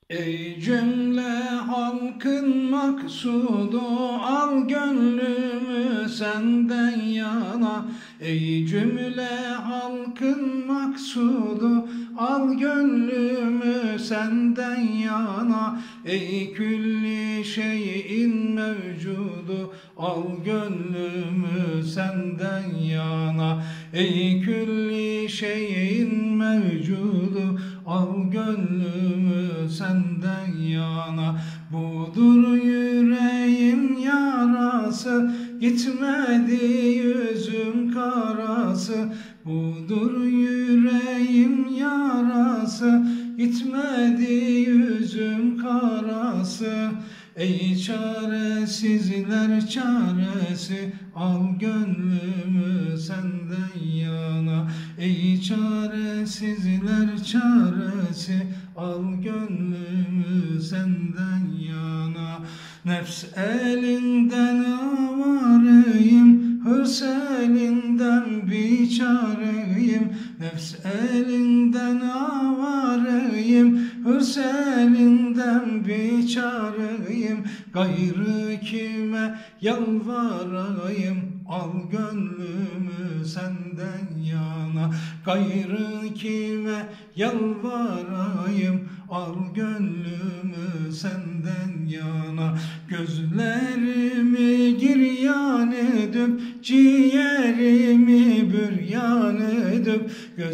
Ey cümle halkın maksudu, al gönlümü senden yana. Ey cümle halkın maksudu, al gönlümü senden yana. Ey külli şeyin mevcudu, al gönlümü senden yana. Ey külli şeyin mevcudu, al gönlümü senden yana. Budur yüreğim yarası, gitmedi yüzüm karası. Budur yüreğim yarası, gitmedi yüzüm karası. Ey çaresizler çaresi, al gönlümü senden yana. Ey çaresizler çaresi, al gönlümü senden yana. Nefs elinden avareyim, hırs elinden biçareyim. Nefs elinden avareyim, hırs elinden biçareyim. Gayrı kime yalvarayım, al gönlümü senden yana. Gayrı kime yalvarayım, al gönlümü senden yana. Gözlerimi giryan edip, ciğerimi büryan edip.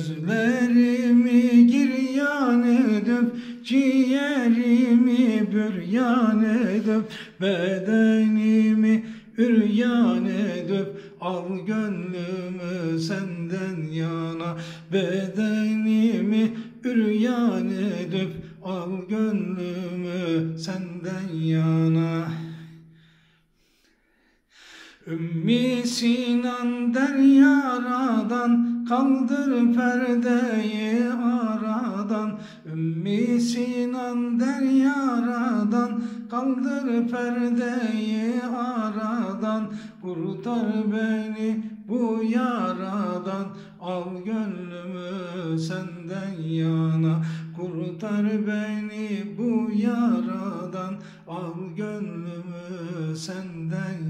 Gözlerimi giryan edip, ciğerimi büryan edip. Bedenimi üryan edip, al gönlümü senden yana. Bedenimi üryan edip, al gönlümü senden yana. Ümmü Sinan der yaradan, kaldır perdeyi aradan. Ümmü Sinan der yaradan, kaldır perdeyi aradan. Kurtar beni bu yaradan, al gönlümü senden yana. Kurtar beni bu yaradan, al gönlümü senden